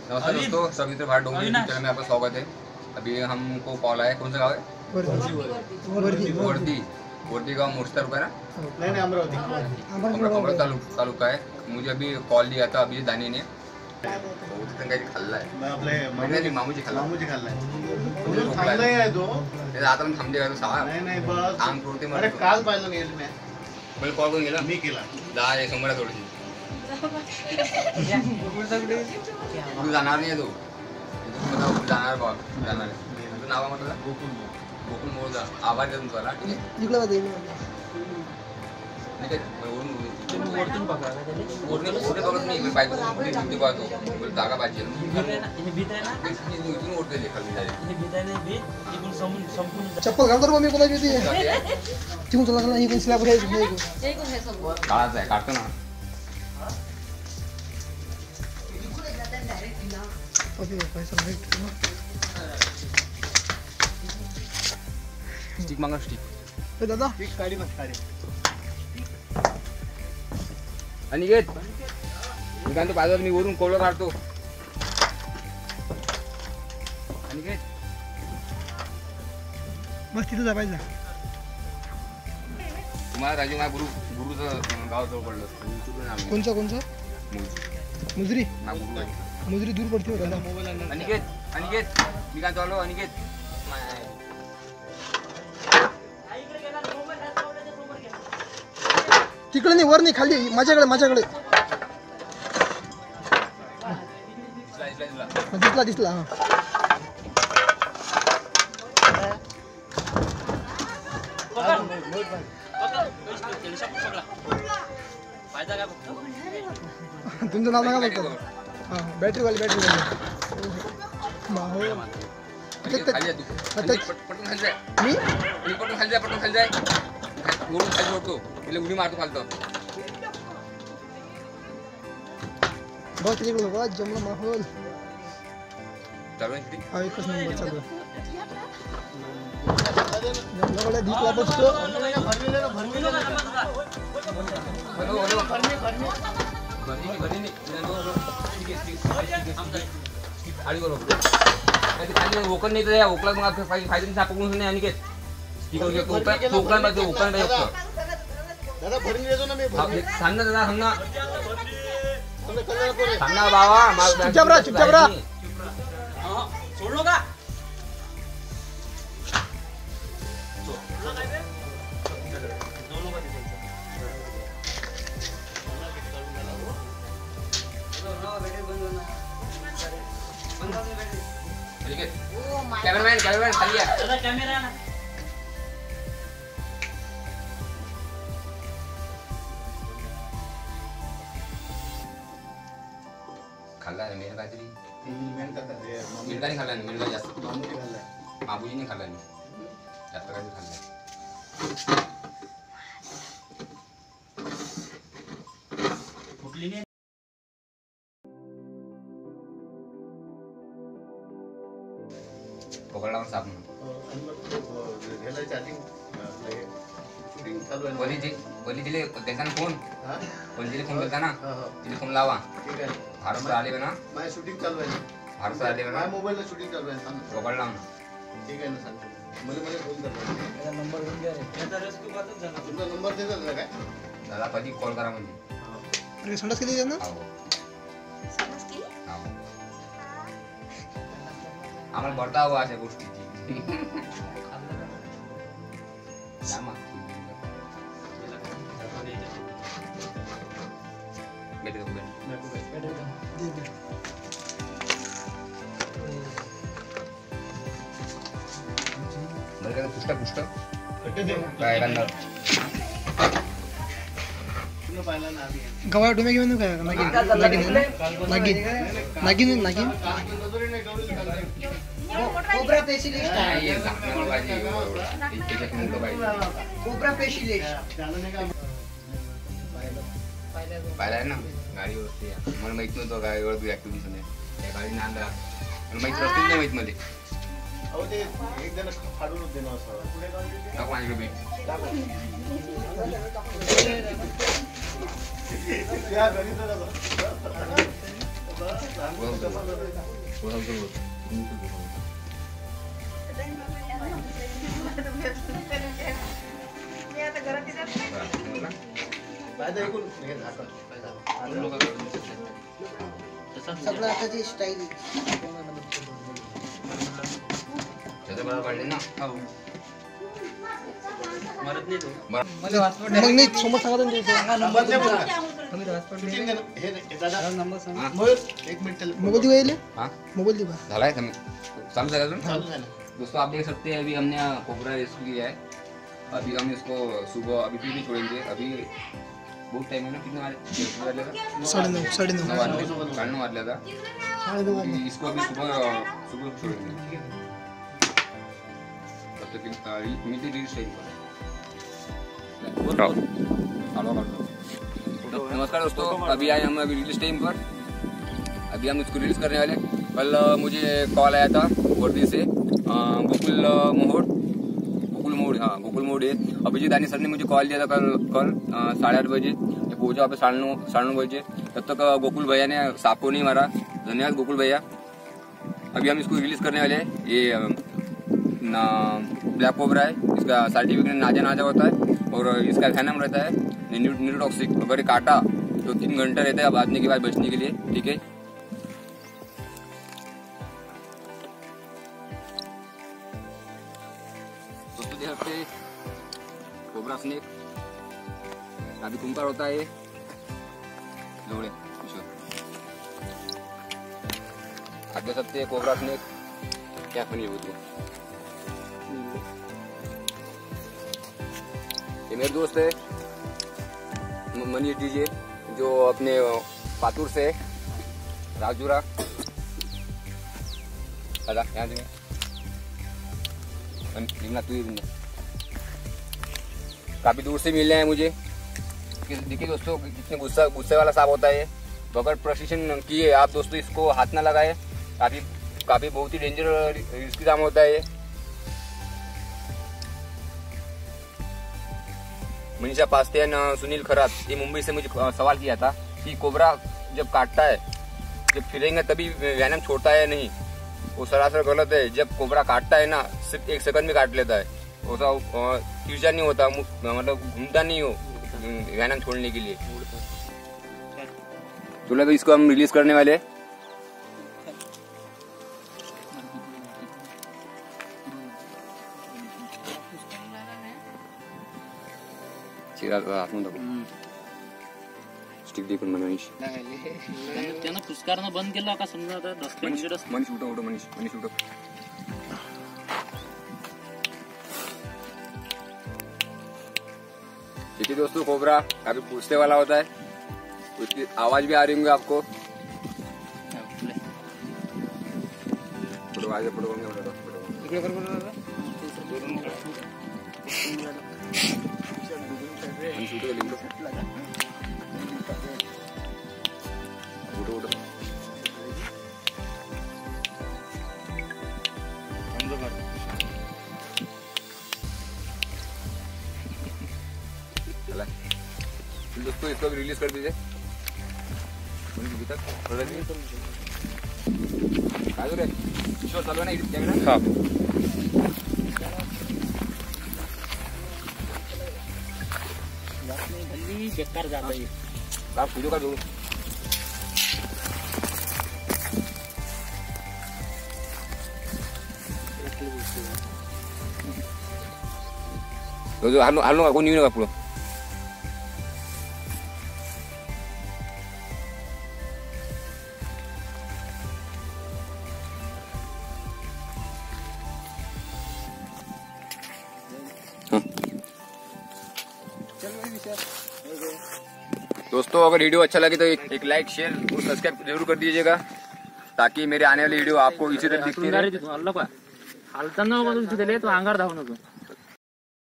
नमस्कार दोस्तों, सभी तो भारत डोंगरी चैनल में आपका स्वागत है। अभी हमको कॉल आया, कौन सा गाँव है? वर्दी गाँव मोर्चा तालुका है ना? नहीं अमरावती तालुका है। मुझे अभी कॉल दिया था अभी दानी ने, काही खाल्ला आहे मामूजी खाल्ला आहे तो आता पण थांबते का तो सहा नाही बस आम पुरते अरे काल पाहिलं नाही मी मला कॉल करून गेला मी केला 10 100 थोडीशी तू जाणार नाही तू जाणार बघ जाणार तुझं नाव म्हटलं गोकुल मोजा आभार आहे तुमचा ठीक आहे ठीक आहे वरून कुठे बघत नाही पाहिजे कुठे पाहतो जागा पाहिजे इथून ओढते खाली चप्पल घालतो मी कोणाची होती तिकून चला चला ही कोण स्लॅब आहे काळाच आहे काढतो ना ओके पैसा भेट स्टिक मागा स्टिक ए दादा गाडी बस गाडी अनिकेत मी काय तो बाजार मी वरून कोळं काढतो अनिकेत बस तिथं जा पाहिजे तुम्हाला राजू माझ्या गुरुचं गाव जवळ पडलं कोणचं मुजरी ना गुरु आहे मुजरी दूर पडते हो दादा अनिकेत मी काय चाललो अनिकेत तिकडे नाही वर नाही खाली माझ्याकडे दिसला हा तुमचं नाव नका बघतो हा बॅटरी वाली पटून खाली जाय वरून खाली सोडतो तिला उडी मारतो खालतो बस तिकडे बघा जमला माहोल चालू आहे हा एकच नंबर चालू जमला दीपला बसतो ओकल नाही तर ओकला मग फायदे सापडून नाही आणि सांग ना बाबा चुपचाप राहा सोडलो का कॅमेरामॅन खाली या कॅमेरा खाल्ला मेन काहीतरी मिरगाने खाल्ला नाही मिरगा जास्त बाबूजीने खाल्ला नाही जास्त काही खाल्ला पकडला मग साप बोली दिले त्यांना फोन केलता ना तिथे फोन लावा भारत आले ना माझी शूटिंग चालू आहे भारत आले ना माझ्या मोबाईलला शूटिंग चालू आहे पकडला ना ठीक आहे ना सांगतो मला फोन करतो नंबर घेऊन घ्या तुमचा नंबर देता ना काय दादा कधी कॉल करा म्हणजे अरे संडास किती आहे ना आम्हाला बरता हवा अशा गोष्टीची पुष्ट गवाळ डोमे घेऊन काय नागिन कोबरा स्पेशलिस्ट पाहिला आहे ना गाडी वरती मला माहित नव्हतं गाडीवर तू ऍक्टिव्हिटी नाही त्या गाडीने आणला मला माहित रस्ते नाही माहित मध्ये एक जण फाडून देणार टाक माझ्याकडे भेट त्या घरी सगळं आताची स्टाईल काढले ना मरत नाही तो. मग नाही समोर सांगा तुम्ही एक मिनिट मोबाईल दिवा येईल हाँ मोबाईल दिवा झाला है समझ गए दोस्तों। आप देख सकते हैं अभी हमने कोबरा रेस्क्यू किया है। अभी हम इसको सुबह अभी फिर भी छोड़ेंगे। अभी बहुत टाइम है ना, कितने वाले था 9:30 साढ़े 9 वाजले था। 9:30 अभी इसको अभी सुबह सुबह छोड़ेंगे। तब तक मिलती रील्स नमस्कार दोस्तों, अभी आए हम अभी रिलीज टाइम पर। अभी हम इसको रिलीज करने वाले। कल मुझे कॉल आया था वर्दी से, गोकुल मोड़, हाँ गोकुल मोड़ है। अभिजीत दानी सर ने मुझे कॉल दिया था कल 8:30 बजे। ये पहुंचा वहाँ पे 9:30 बजे। तब तक गोकुल भैया ने सांप को नहीं मारा। धन्यवाद गोकुल भैया। अभी हम इसको रिलीज करने वाले हैं। ये ब्लैक कोबरा है। इसका सर्टिफिकेट नाजा होता है और इसका वेनम रहता है न्यूरोटॉक्सिक। अगर ये काटा तो 3 घंटे रहता है बांधने के बाद बचने के लिए, ठीक है। दोस्तों देख सकते हैं कोबरा स्नेक काफी खूंखार होता है। जोड़े आप देख सकते हैं कोबरा स्नेक क्या फनी होती है। ये मेरे दोस्त है मनीष डीजे, जो अपने पातुर से राजूरा यहाँ काफी दूर से मिल रहे हैं मुझे। देखिए दोस्तों कितने गुस्से वाला सांप होता है। बगैर प्रशिक्षण किए आप दोस्तों इसको हाथ ना लगाए। काफी बहुत ही डेंजर रिस्की काम होता है। मनीषा पास्ते न सुनील खरात ये मुंबई से मुझे सवाल किया था कि कोबरा जब काटता है, जब फिरेंगे तभी वेनम छोड़ता है नहीं, वो सरासर गलत है। जब कोबरा काटता है ना सिर्फ 1 सेकंड में काट लेता है। ऐसा तिरछा नहीं होता, मतलब घूमता नहीं हो वेनम छोड़ने के लिए। तो लगा इसको हम रिलीज करने वाले। स्टिक देखून मनीष त्यानं पुस्कारणं बंद केलं का समजा आता मनीष उठो मनीष उठो। देखिए दोस्तों कोबरा काफी पूछने वाला होता है, उसकी आवाज भी आ रही होंगी आपको। फोटो आगे फोटो दोस्तों इसको भी रिलीज कर दीजिए। किशोर चालू है ना कैमरा? हाँ। बेकार जाता है आप पूजो का दो। तो हालो कोणी येऊ नका पुढं। दोस्तों अगर वीडियो अच्छा लगे तो एक लाइक शेयर और सब्सक्राइब जरूर कर दीजिएगा, ताकि मेरे आने वाली वीडियो आपको इसी तरह दिखती रहे। हालताना तो अंगार धावू नको।